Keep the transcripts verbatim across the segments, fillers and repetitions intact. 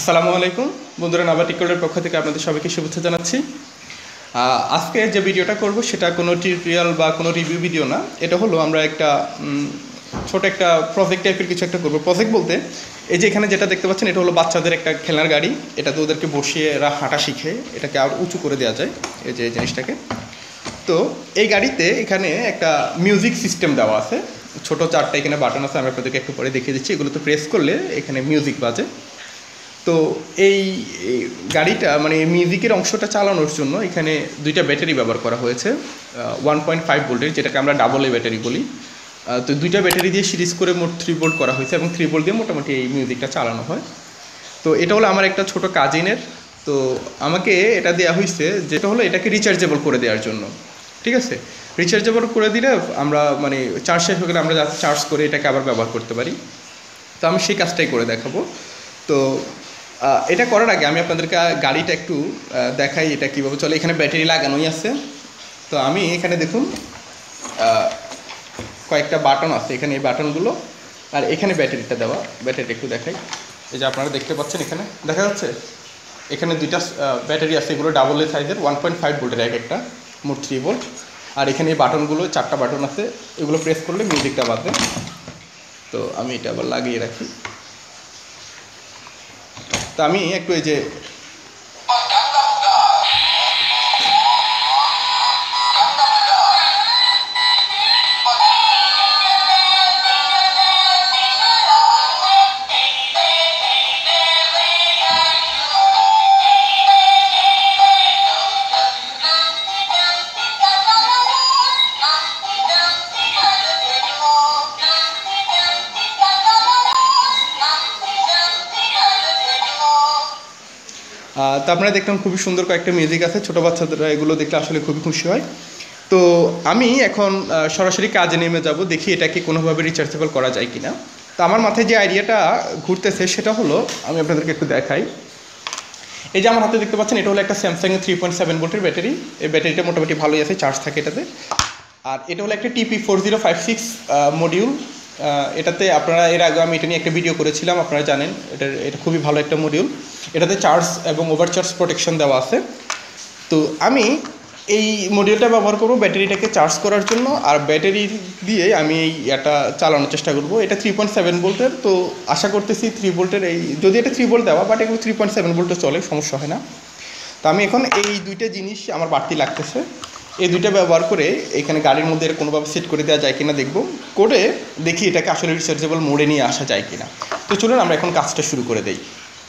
আসসালামু আলাইকুম বন্ধুরা, নাবা টিকলের পক্ষ থেকে আপনাদের সবাইকে শুভেচ্ছা জানাচ্ছি। আজকে যে ভিডিওটা করব সেটা কোনো টিউটোরিয়াল বা কোনো রিভিউ ভিডিও না। এটা হলো আমরা একটা ছোট একটা প্রজেক্ট টাইপের কিছু একটা করবো। প্রজেক্ট বলতে এই যে এখানে যেটা দেখতে পাচ্ছেন এটা হলো বাচ্চাদের একটা খেলনার গাড়ি। এটাতে ওদেরকে বসিয়ে এরা হাঁটা শিখে, এটাকে আর উঁচু করে দেওয়া যায় এই যে এই জিনিসটাকে। তো এই গাড়িতে এখানে একটা মিউজিক সিস্টেম দেওয়া আছে, ছোট চারটা এখানে বাটন আছে, আমি আপনাদেরকে একটু পরে দেখিয়ে দিচ্ছি। এগুলো তো প্রেস করলে এখানে মিউজিক বাজে। তো এই গাড়িটা মানে মিউজিকের অংশটা চালানোর জন্য এখানে দুইটা ব্যাটারি ব্যবহার করা হয়েছে, ওয়ান পয়েন্ট ফাইভ ভোল্টের, যেটাকে আমরা ডাবল এ ব্যাটারি বলি। তো দুইটা ব্যাটারি দিয়ে সিরিজ করে মোট থ্রি ভোল্ট করা হয়েছে এবং থ্রি ভোল্ট দিয়ে মোটামুটি এই মিউজিকটা চালানো হয়। তো এটা হলো আমার একটা ছোট কাজিনের। তো আমাকে এটা দেওয়া হয়েছে, যেটা হলো এটাকে রিচার্জেবল করে দেওয়ার জন্য। ঠিক আছে, রিচার্জেবল করে দিলে আমরা মানে চার্জ শেষ হয়ে গেলে আমরা যাতে চার্জ করে এটাকে আবার ব্যবহার করতে পারি। তো আমি সেই কাজটাই করে দেখাবো। তো এটা করার আগে আমি আপনাদেরকে গাড়িটা একটু দেখাই এটা কীভাবে চলে। এখানে ব্যাটারি লাগানোই আছে। তো আমি এখানে দেখুন কয়েকটা বাটন আছে এখানে, এই বাটনগুলো, আর এখানে ব্যাটারিটা দেওয়া। ব্যাটারিটা একটু দেখাই। এই যে আপনারা দেখতে পাচ্ছেন এখানে দেখা যাচ্ছে এখানে দুইটা ব্যাটারি আছে, এগুলো ডাবল এ সাইজের, ওয়ান পয়েন্ট ফাইভ ভোল্টের এক একটা, মোট থ্রি ভোল্ট। আর এখানে এই বাটনগুলো চারটা বাটন আছে, এগুলো প্রেস করলে মিউজিকটা বাজে। তো আমি এটা আবার লাগিয়ে রাখি। তো আমি একটু এই যে তো আপনারা দেখলাম খুবই সুন্দর কয়েকটা মিউজিক আছে, ছোটো বাচ্চারা এগুলো দেখলে আসলে খুবই খুশি হয়। তো আমি এখন সরাসরি কাজে নেমে যাব, দেখি এটাকে কোনোভাবে রিচার্জেবল করা যায় কিনা। তো আমার মাথায় যে আইডিয়াটা ঘুরতেছে সেটা হলো, আমি আপনাদেরকে একটু দেখাই। এই যে আমার হাতে দেখতে পাচ্ছেন এটা হলো একটা স্যামসাংয়ের থ্রি পয়েন্ট সেভেন ভোল্টের ব্যাটারি। এই ব্যাটারিটা মোটামুটি ভালোই আছে, চার্জ থাকে এটাতে। আর এটা হলো একটা TP four zero five six module. এটাতে আপনারা এর আগে আমি এটা নিয়ে একটা ভিডিও করেছিলাম, আপনারা জানেন এটা এটা খুবই ভালো একটা মডিউল। এটাতে চার্জ এবং ওভারচার্জ প্রোটেকশন দেওয়া আছে। তো আমি এই মডিউলটা ব্যবহার করব ব্যাটারিটাকে চার্জ করার জন্য, আর ব্যাটারি দিয়ে আমি এই এটা চালানোর চেষ্টা করব। এটা থ্রি পয়েন্ট সেভেন ভোল্টের, তো আশা করতেছি থ্রি ভোল্টের, এই যদি এটা থ্রি ভোল্ট দেওয়া, বাট এগুলো থ্রি পয়েন্ট সেভেন ভোল্টে চলে, সমস্যা হয় না। তো আমি এখন এই দুইটা জিনিস আমার বাড়তি লাগতেছে, এই দুইটা ব্যবহার করে এখানে গাড়ির মধ্যে কোনোভাবে সেট করে দেওয়া যায় কিনা দেখব, করে দেখি এটাকে আসলে রিচার্জেবল মোডে নিয়ে আসা যায় কিনা। তো চলুন আমরা এখন কাজটা শুরু করে দেই।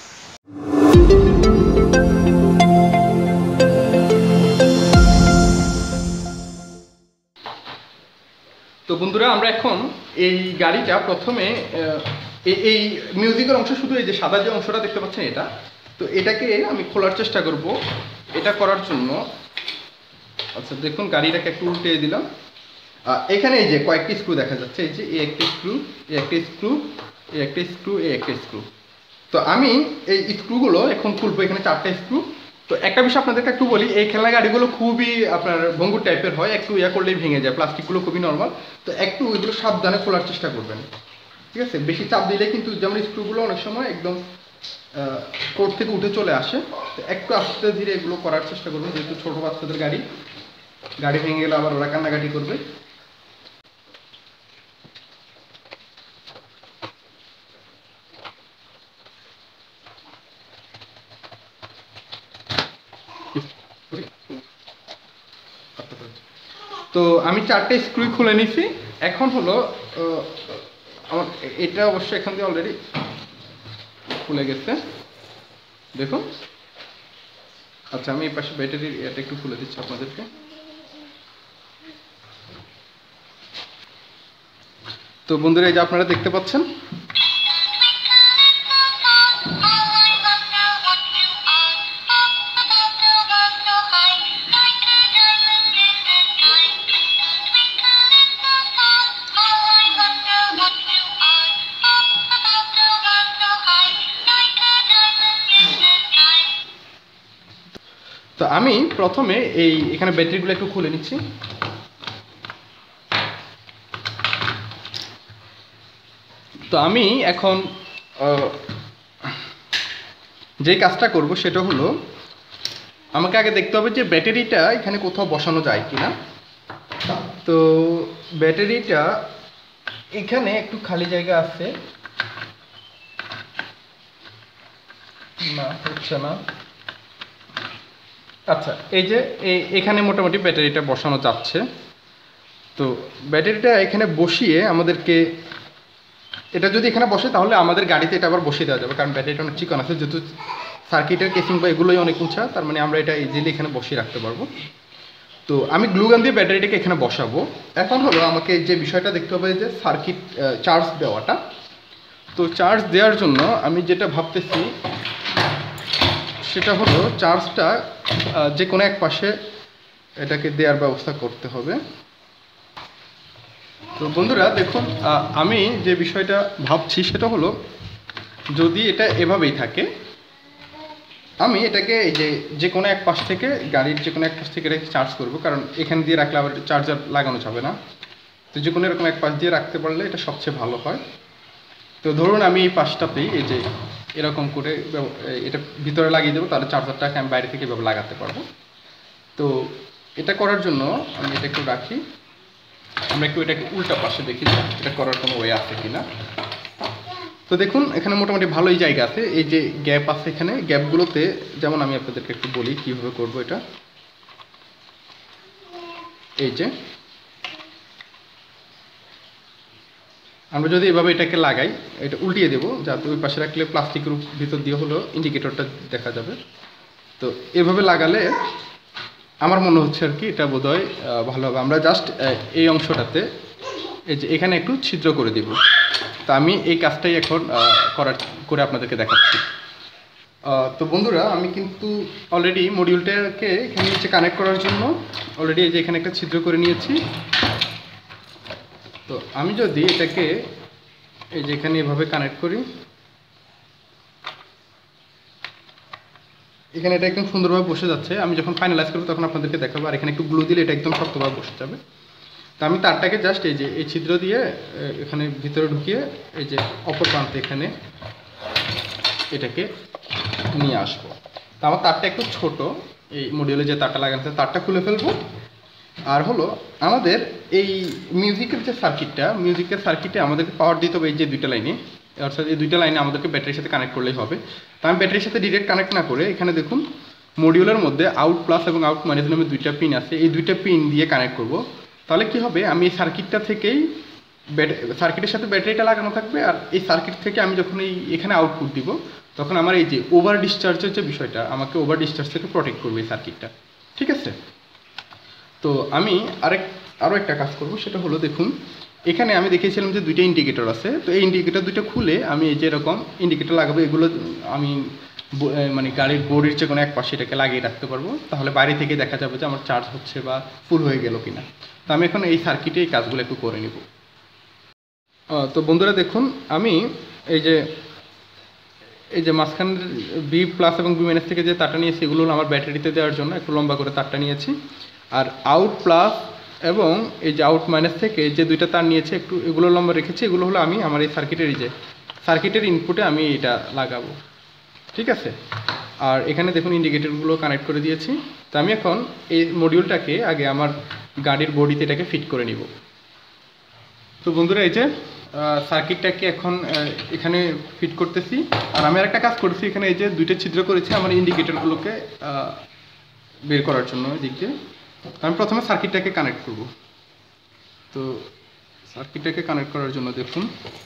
তো বন্ধুরা, আমরা এখন এই গাড়িটা প্রথমে এই মিউজিকের অংশ, শুধু এই যে সাদা যে অংশটা দেখতে পাচ্ছেন এটা, তো এটাকে আমি খোলার চেষ্টা করব। এটা করার জন্য আচ্ছা দেখুন, গাড়িটাকে একটু উল্টে দিলাম। এখানে এই যে কয়েকটি স্ক্রু দেখা যাচ্ছে, এই যে এই একটা স্ক্রু, এই একটা স্ক্রু, এই একটা স্ক্রু, এই একটা স্ক্রু। তো আমি এই স্ক্রুগুলো এখন খুলবো, এখানে চারটে স্ক্রু। তো একটা বিষয় আপনাদেরকে একটু বলি, এই খেলনা গাড়িগুলো খুবই আপনার ভঙ্গুর টাইপের হয়, একটু ইয়া করলেই ভেঙে যায়, প্লাস্টিকগুলো খুবই নর্মাল। তো একটু ওইগুলো সাবধানে খোলার চেষ্টা করবেন, ঠিক আছে? বেশি চাপ দিলে কিন্তু, যেমন স্ক্রুগুলো অনেক সময় একদম কোর্ট থেকে উঠে চলে আসে। তো একটু আস্তে ধীরে এগুলো করার চেষ্টা করবেন, যেহেতু ছোটো বাচ্চাদের গাড়ি, গাড়ি ভেঙে গেলে আবার ওরা কান্নাকাটি করবে। তো আমি চারটে স্ক্রু খুলে নিছি। এখন হলো আমার এটা অবশ্যই এখান দিয়ে অলরেডি খুলে গেছে, দেখুন। আচ্ছা, আমি এই পাশে ব্যাটারির এটা একটু খুলে দিচ্ছি আপনাদেরকে। তো বন্ধুরা, এই যে আপনারা দেখতে পাচ্ছেন, তো আমি প্রথমে এই এখানে ব্যাটারিগুলো একটু খুলে নিচ্ছি। তো আমি এখন যেই কাজটা করব সেটা হলো আমাকে আগে দেখতে হবে যে ব্যাটারিটা এখানে কোথাও বসানো যায় কিনা। তো ব্যাটারিটা এখানে একটু খালি জায়গা আছে, না হচ্ছে না। আচ্ছা, এই যে এখানে মোটামুটি ব্যাটারিটা বসানো যাচ্ছে। তো ব্যাটারিটা এখানে বসিয়ে আমাদেরকে, এটা যদি এখানে বসে তাহলে আমাদের গাড়িতে এটা আবার বসিয়ে দেওয়া যাবে, কারণ ব্যাটারিটা অনেক চিকন আছে, যেহেতু সার্কিটের কেসিং বা এগুলোই অনেক উঁচা, তার মানে আমরা এটা ইজিলি এখানে বসিয়ে রাখতে পারবো। তো আমি গ্লুগান দিয়ে ব্যাটারিটাকে এখানে বসাবো। এখন হলো আমাকে যে বিষয়টা দেখতে হবে যে সার্কিট চার্জ দেওয়াটা। তো চার্জ দেওয়ার জন্য আমি যেটা ভাবতেছি সেটা হলো চার্জটা যে কোনো এক পাশে এটাকে দেওয়ার ব্যবস্থা করতে হবে। তো বন্ধুরা দেখুন, আমি যে বিষয়টা ভাবছি সেটা হলো যদি এটা এভাবেই থাকে, আমি এটাকে এই যে যে কোনো এক পাশ থেকে গাড়ির যে কোনো এক পাশ থেকে রেখে চার্জ করব, কারণ এখান দিয়ে রাখলে আবার চার্জার লাগানো যাবে না। তো যে কোনো এরকম এক পাশ দিয়ে রাখতে পারলে এটা সবচেয়ে ভালো হয়। তো ধরুন আমি এই পাশটাতেই এই যে এরকম করে এটা ভিতরে লাগিয়ে দেবো, তাহলে চার্জারটাকে আমি বাইরে থেকে এভাবে লাগাতে পারবো। তো এটা করার জন্য আমি এটা একটু রাখি, আমরা একটু এটাকে উল্টা পাশে দেখি যে এটা করার কোনো ওয়ে আছে কিনা। তো দেখুন এখানে মোটামুটি ভালোই জায়গা আছে, এই যে গ্যাপ আছে এখানে, গ্যাপগুলোতে যেমন আমি আপনাদেরকে একটু বলি কীভাবে করবো এটা। এই যে আমরা যদি এভাবে এটাকে লাগাই, এটা উল্টিয়ে দেবো যাতে ওই পাশে রাখলে প্লাস্টিকের ভিতর দিয়ে হলো ইন্ডিকেটরটা দেখা যাবে। তো এভাবে লাগালে আমার মনে হচ্ছে আর কি এটা বোধহয় ভালো হবে। আমরা জাস্ট এই অংশটাতে এই যে এখানে একটু ছিদ্র করে দিব। তো আমি এই কাজটাই এখন করার করে আপনাদেরকে দেখাচ্ছি। তো বন্ধুরা আমি কিন্তু অলরেডি মডিউলটাকে এখানে নিচে কানেক্ট করার জন্য অলরেডি এই যে এখানে একটা ছিদ্র করে নিয়েছি। তো আমি যদি এটাকে এই যে এখানে এভাবে কানেক্ট করি, এখানে এটা একদম সুন্দরভাবে বসে যাচ্ছে। আমি যখন ফাইনালাইজ করবো তখন আপনাদেরকে দেখাবো। আর এখানে একটু গ্লু দিলে এটা একদম শক্তভাবে বসে যাবে। তো আমি তারটাকে জাস্ট এই যে এই ছিদ্র দিয়ে এখানে ভিতরে ঢুকিয়ে এই যে অপর প্রান্তে এখানে এটাকে নিয়ে আসবো। তো আমার তারটা একটু ছোট, এই মডিউলে যে তারটা লাগানো আছে তারটা খুলে ফেলবো। আর হলো আমাদের এই মিউজিকের যে সার্কিটটা, মিউজিকের সার্কিটে আমাদেরকে পাওয়ার দিতে হবে এই যে দুইটা লাইনে, অর্থাৎ এই দুইটা লাইনে আমাদেরকে ব্যাটারির সাথে কানেক্ট করলেই হবে। তো আমি ব্যাটারির সাথে ডিরেক্ট কানেক্ট না করে এখানে দেখুন মডিউলের মধ্যে আউট প্লাস এবং আউট মাইনাস নামে দুইটা পিন আছে, এই দুইটা পিন দিয়ে কানেক্ট করব। তাহলে কি হবে, আমি এই সার্কিটটা থেকেই সার্কিটের সাথে ব্যাটারিটা লাগানো থাকবে, আর এই সার্কিট থেকে আমি যখন এই এখানে আউটপুট দিব তখন আমার এই যে ওভার ডিসচার্জের যে বিষয়টা, আমাকে ওভার ডিসচার্জ থেকে প্রোটেক্ট করবে এই সার্কিটটা। ঠিক আছে। তো আমি আরেক আরও একটা কাজ করব, সেটা হলো দেখুন এখানে আমি দেখিয়েছিলাম যে দুইটা ইন্ডিকেটর আছে। তো এই ইন্ডিকেটর দুটো খুলে আমি এই যে এরকম ইন্ডিকেটর লাগাবো, এগুলো আমি মানে গাড়ির বডির যে কোনো এক পাশে এটাকে লাগিয়ে রাখতে পারবো, তাহলে বাইরে থেকে দেখা যাবে যে আমার চার্জ হচ্ছে বা ফুল হয়ে গেল কিনা। তো আমি এখন এই সার্কিটে এই কাজগুলো একটু করে নিব। তো বন্ধুরা দেখুন আমি এই যে এই যে মাঝখানের বি প্লাস এবং বি মাইনাস থেকে যে তারটা নিয়েছি এগুলো হলো আমার ব্যাটারিতে দেওয়ার জন্য একটু লম্বা করে তারটা নিয়েছি। আর আউট প্লাস এবং এই যে আউট মাইনাস থেকে যে দুইটা তার নিয়েছে একটু এগুলো লম্বা রেখেছি, এগুলো হলো আমি আমার এই সার্কিটের এই যে সার্কিটের ইনপুটে আমি এটা লাগাবো। ঠিক আছে। আর এখানে দেখুন ইন্ডিকেটরগুলো কানেক্ট করে দিয়েছি। তো আমি এখন এই মডিউলটাকে আগে আমার গাড়ির বডিতে এটাকে ফিট করে নিব। তো বন্ধুরা এই যে সার্কিটটাকে এখন এখানে ফিট করতেছি। আর আমি আরেকটা কাজ করছি, এখানে এই যে দুইটা ছিদ্র করেছি আমার ইন্ডিকেটরগুলোকে বের করার জন্য দিক দিয়ে। আমি প্রথমে সার্কিটটাকে কানেক্ট করব। তো সার্কিটটাকে কানেক্ট করার জন্য দেখুন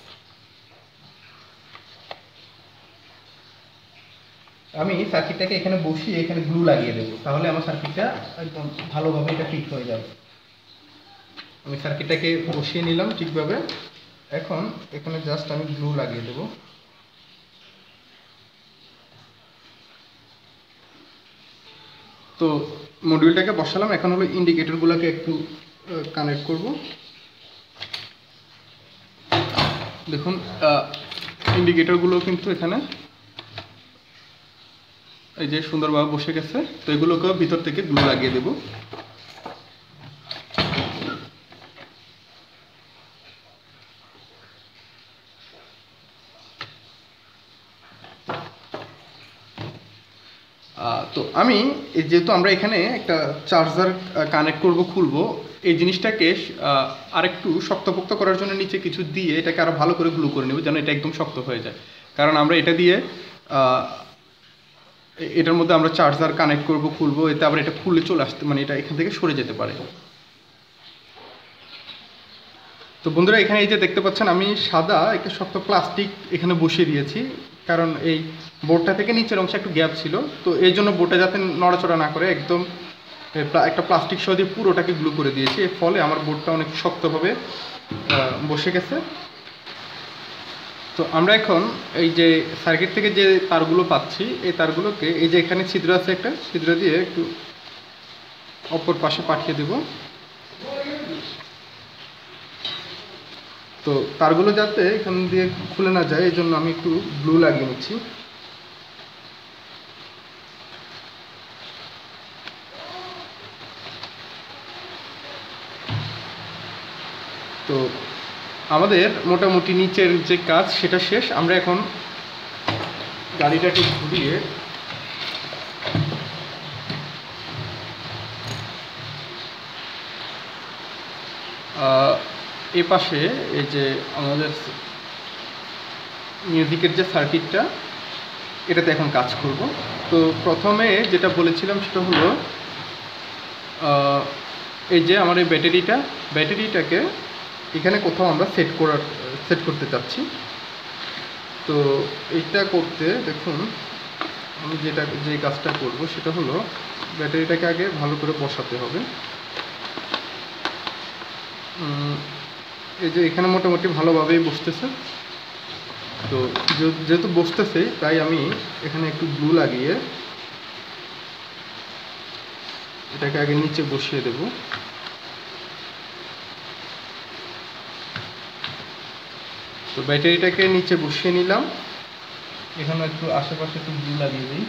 আমি সার্কিটটাকে এখানে বসিয়ে এখানে গ্লু লাগিয়ে দেবো, তাহলে আমার সার্কিটটা একদম ভালোভাবে এটা ফিট হয়ে যাবে। আমি সার্কিটটাকে বসিয়ে নিলাম ঠিকভাবে। এখন এখানে জাস্ট আমি গ্লু লাগিয়ে দেবো। তো মডিউলটাকে বসালাম, এখন হলো ইন্ডিকেটরগুলোকে একটু কানেক্ট করব। দেখুন ইন্ডিকেটরগুলো কিন্তু এখানে এই যে সুন্দরভাবে বসে গেছে। তো এগুলোকে ভিতর থেকে গ্লু লাগিয়ে দেব। তো আমি যেহেতু আমরা এখানে একটা চার্জার কানেক্ট করব খুলবো, এই জিনিসটাকে আরেকটু শক্তপোক্ত করার জন্য নিচে কিছু দিয়ে এটাকে আরও ভালো করে গ্লু করে নেব যেন এটা একদম শক্ত হয়ে যায়। কারণ আমরা এটা দিয়ে এটার মধ্যে আমরা চার্জার কানেক্ট করব খুলবো, এতে আবার এটা খুলে চলে আসতে মানে এটা এখান থেকে সরে যেতে পারে। তো বন্ধুরা এখানে এই যে দেখতে পাচ্ছেন আমি সাদা একটা শক্ত প্লাস্টিক এখানে বসিয়ে দিয়েছি, কারণ এই বোর্ডটা থেকে নিচের অংশে একটু গ্যাপ ছিল, তো এই জন্য বোর্ডটা যাতে নড়াচড়া না করে একদম একটা প্লাস্টিক সহ দিয়ে পুরোটাকে গ্লু করে দিয়েছি। এর ফলে আমার বোর্ডটা অনেক শক্তভাবে বসে গেছে। তো আমরা এখন এই যে সার্কিট থেকে যে তারগুলো পাচ্ছি এই তারগুলোকে এই যে এখানে ছিদ্র আছে একটা ছিদ্র দিয়ে একটু অপর পাশে পাঠিয়ে দেব। তো তারগুলো যাতে এখান দিয়ে খুলে না যায় এই জন্য আমি একটু গ্লু লাগিয়ে নিচ্ছি। তো আমাদের মোটামুটি নিচের যে কাজ সেটা শেষ। আমরা এখন গাড়িটাকে ঘুরিয়ে এ পাশে এই যে আমাদের মিউজিকের যে সার্কিটটা এটাতে এখন কাজ করব। তো প্রথমে যেটা বলেছিলাম সেটা হলো এই যে আমার এই ব্যাটারিটা ব্যাটারিটাকে এখানে কোথাও আমরা সেট করার সেট করতে চাচ্ছি। তো এইটা করতে দেখুন আমি যেটা যে কাজটা করব সেটা হলো ব্যাটারিটাকে আগে ভালো করে বসাতে হবে। এই যে এখানে মোটামুটি ভালোভাবেই বসতেছে। তো যেহেতু বসতেছে তাই আমি এখানে একটু গ্লু লাগিয়ে এটাকে আগে নিচে বসিয়ে দেব। তো ব্যাটারিটাকে নিচে বসিয়ে নিলাম, এখানে একটু আশেপাশে একটু গ্লু লাগিয়ে দিই।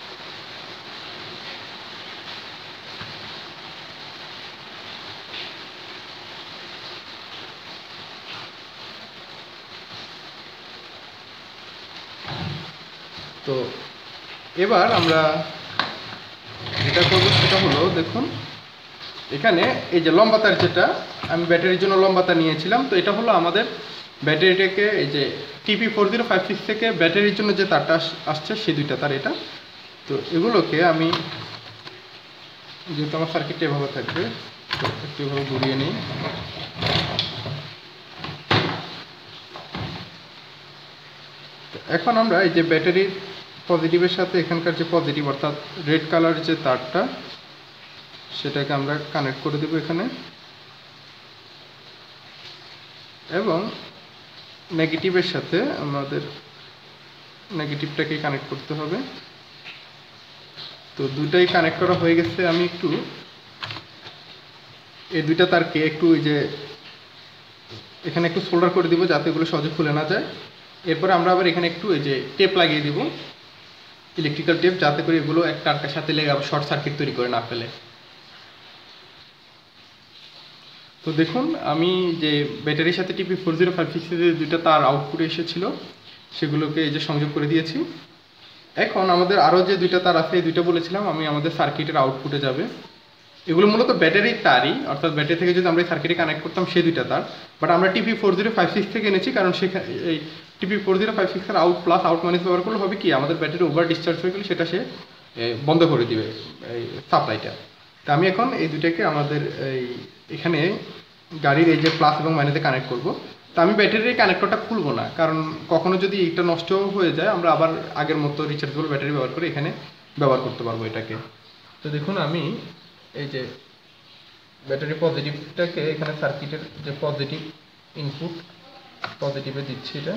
তো এবার আমরা যেটা করবো সেটা হলো দেখুন এখানে এই যে লম্বা তার যেটা আমি ব্যাটারির জন্য লম্বা তার নিয়েছিলাম, তো এটা হলো আমাদের ব্যাটারিটাকে এই যে টিপি ফোর জিরো ফাইভ সিক্স থেকে ব্যাটারির জন্য যে তারটা আসছে সেই দুইটা তার এটা। তো এগুলোকে আমি যেহেতু আমার সার্কিটটা এভাবে থাকবে তো একটু এভাবে ঘুরিয়ে নিই। এখন আমরা এই যে ব্যাটারির পজিটিভের সাথে এখানকার যে পজিটিভ অর্থাৎ রেড কালার যে তারটা সেটাকে আমরা কানেক্ট করে দেব এখানে, এবং নেগেটিভের সাথে আমাদের নেগেটিভটাকে কানেক্ট করতে হবে। তো দুটাই কানেক্ট করা হয়ে গেছে। আমি একটু এই দুইটা তারকে একটু ওই যে এখানে একটু সোল্ডার করে দিব যাতে এগুলো সহজে খুলে না যায়। এরপরে আমরা আবার এখানে একটু এই যে টেপ লাগিয়ে দিব, ইলেকট্রিক্যাল টেপ, যাতে করে এগুলো এক তারটার সাথে লেগে আবার শর্ট সার্কিট তৈরি করে না ফেলে। তো দেখুন আমি যে ব্যাটারির সাথে টিপি ফোর জিরো ফাইভ সিক্স যে দুইটা তার আউটপুটে এসেছিলো সেগুলোকে এই যে সংযোগ করে দিয়েছি। এখন আমাদের আরও যে দুইটা তার আছে এই দুইটা বলেছিলাম আমি আমাদের সার্কিটের আউটপুটে যাবে। এগুলো মূলত ব্যাটারির তারই, অর্থাৎ ব্যাটারি থেকে যদি আমরা সার্কিটে কানেক্ট করতাম সেই দুইটা তার, বাট আমরা টিপি ফোর জিরো ফাইভ সিক্স থেকে এনেছি কারণ সেখানে এই টিপি ফোর জিরো ফাইভ সিক্সের আউট প্লাস আউট মাইনাস ব্যবহার করলে হবে কি আমাদের ব্যাটারি ওভার ডিসচার্জ হয়ে গেলে সেটা সে বন্ধ করে দিবে এই সাপ্লাইটা। তা আমি এখন এই দুইটাকে আমাদের এই এখানে গাড়ির এই যে প্লাস এবং মাইনাসে কানেক্ট করব। তো আমি ব্যাটারির কানেক্টরটা খুলবো না, কারণ কখনো যদি এটা নষ্ট হয়ে যায় আমরা আবার আগের মতো রিচার্জেবল ব্যাটারি ব্যবহার করে এখানে ব্যবহার করতে পারবো এটাকে। তো দেখুন আমি এই যে ব্যাটারি পজিটিভটাকে এখানে সার্কিটের যে পজিটিভ ইনপুট পজিটিভে দিচ্ছি এটা।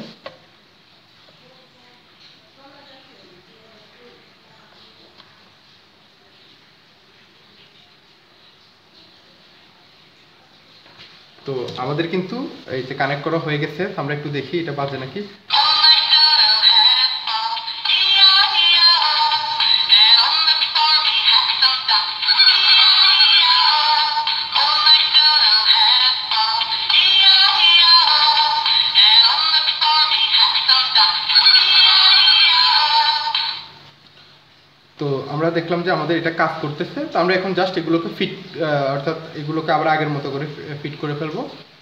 তো আমাদের কিন্তু এই যে কানেক্ট করা হয়ে গেছে, আমরা একটু দেখি এটা বাজে নাকি। তো আমরা দেখলাম যে আমাদের এটা কাজ করতেছে, তো আমরা এখন জাস্ট এগুলোকে ফিট অর্থাৎ এগুলোকে আবার আগের মতো করে ফিট করে ফেলবো।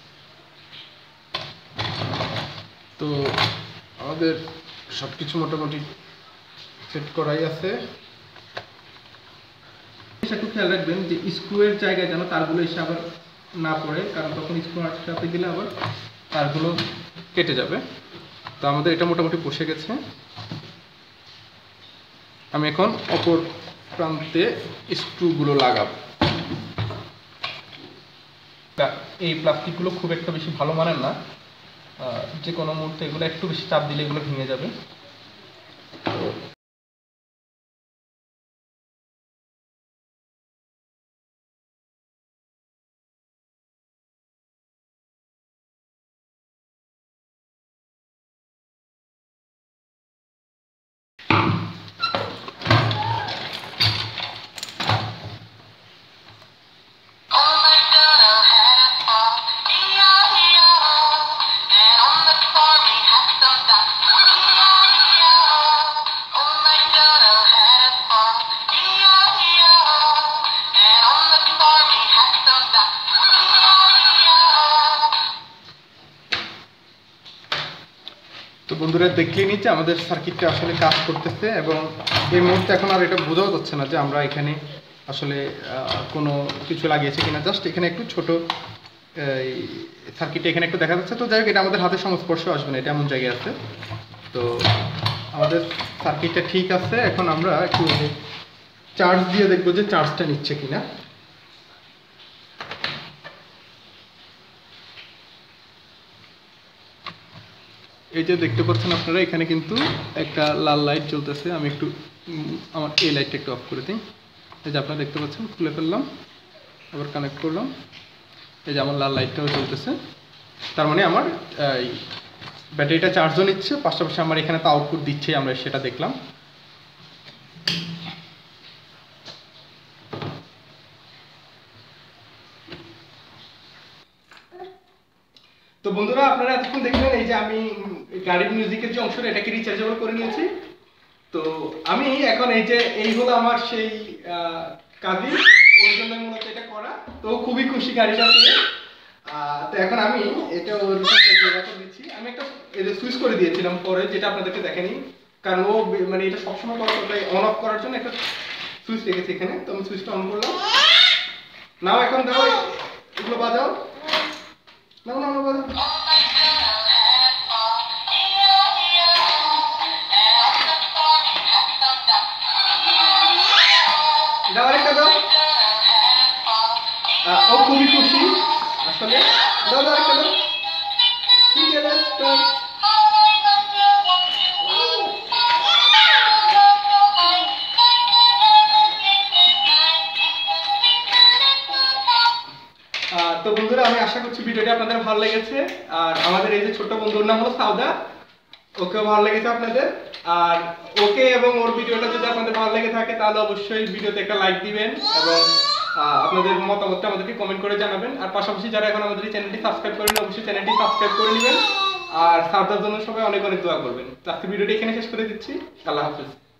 তো আমাদের সব কিছু মোটামুটি সেট করাই আছে। একটু খেয়াল রাখবেন যে স্ক্রুয়ের জায়গায় যেন তারগুলো এসে আবার না পড়ে, কারণ তখন স্ক্রু আটকাতে দিলে আবার তারগুলো কেটে যাবে। তো আমাদের এটা মোটামুটি বসে গেছে। আমি এখন অপর প্রান্তে স্ক্রুগুলো লাগাবো। এই প্লাস্টিকগুলো খুব একটা বেশি ভালো মানের না, যে কোনো মুহূর্তে এগুলো একটু বেশি চাপ দিলে এগুলো ভেঙে যাবে। তো বন্ধুরা দেখলেই নিচ্ছে আমাদের সার্কিটটা আসলে কাজ করতেছে, এবং এই মুহূর্তে এখন আর এটা বোঝাও যাচ্ছে না যে আমরা এখানে আসলে কোনো কিছু লাগিয়েছি কিনা। জাস্ট এখানে একটু ছোট সার্কিটটা এখানে একটু দেখা যাচ্ছে। তো যাই হোক, এটা আমাদের হাতের সংস্পর্শ আসবে না, এটা এমন জায়গায় আছে। তো আমাদের সার্কিটটা ঠিক আছে। এখন আমরা একটু চার্জ দিয়ে দেখবো যে চার্জটা নিচ্ছে কিনা। এই যে দেখতে পাচ্ছেন আপনারা, এখানে কিন্তু একটা লাল লাইট জ্বলতেছে। আমি একটু আমার এই লাইটটা একটু অফ করে দিই। এই যে আপনারা দেখতে পাচ্ছেন, খুলে ফেললাম, আবার কানেক্ট করলাম। এই যে আমার লাল লাইটটাও জ্বলতেছে, তার মানে আমার এই ব্যাটারিটা চার্জও নিচ্ছে, পাশাপাশি আমার এখানে তো আউটপুট দিচ্ছে, আমরা সেটা দেখলাম। তো বন্ধুরা আপনারা এতক্ষণ দেখলেন এই যে আমি গাড়ির মিউজিকের যে অংশটা এটাকে রিচার্জেবল করে নিয়েছি। তো আমি এখন এই যে এই হলো আমার সেই কাজই, ওর জন্য মূলত এটা করা। তো খুবই খুশি গাড়িটা পেয়ে। তো এখন আমি এটা ওর দিচ্ছি। আমি একটা সুইচ করে দিয়েছিলাম পরে, যেটা আপনাদেরকে দেখেনি, কারণ ও মানে এটা সবসময় অন অফ করার জন্য একটা সুইচ রেখেছি এখানে। তো আমি সুইচটা অন করলাম। নাও এখন দেখো এগুলো বাজাও, নাও নাও বাজাও। দাও আরেকটা দাও। ও খুবই খুশি আসলে। দাও দাও আরেকটা দাও। ঠিক আছে। তো বন্ধুরা আমি আশা করছি ভিডিওটি আপনাদের ভালো লেগেছে। আর আমাদের এই যে ছোট্ট বন্ধুর নাম হলো সাউদা, ওকেও ভালো লেগেছে আপনাদের। আর ওকে এবং ওর ভিডিওটা যদি আপনাদের ভালো লেগে থাকে তাহলে অবশ্যই ভিডিওতে একটা লাইক দিবেন, এবং আপনাদের মতামতটা আমাদেরকে কমেন্ট করে জানাবেন। আর পাশাপাশি যারা এখন আমাদের এই চ্যানেলটি সাবস্ক্রাইব করেন, অবশ্যই চ্যানেলটি সাবস্ক্রাইব করে নেবেন। আর সাউদার জন্য সবাই অনেক অনেক দোয়া করবেন। তো আজকে ভিডিওটি এখানে শেষ করে দিচ্ছি। আল্লাহ হাফেজ।